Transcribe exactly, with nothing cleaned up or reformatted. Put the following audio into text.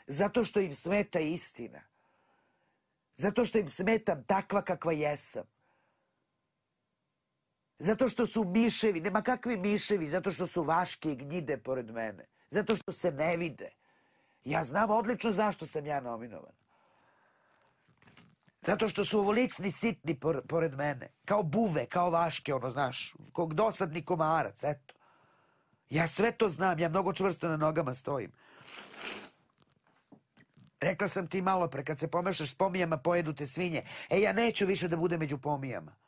Zato što im smeta istina. Zato što im smetam takva kakva jesam. Zato što su miševi, nema kakvi miševi, zato što su vaške i gnjide pored mene. Zato što se ne vide. Ja znam odlično zašto sam ja nominovan. Zato što su ovolicni sitni pored mene. Kao buve, kao vaške, ono, znaš, kog dosadni komarac, eto. Ja sve to znam, ja mnogo čvrsto na nogama stojim. Rekla sam ti malo pre, kad se pomešaš s pomijama, pojedu te svinje. E, ja neću više da budem među pomijama.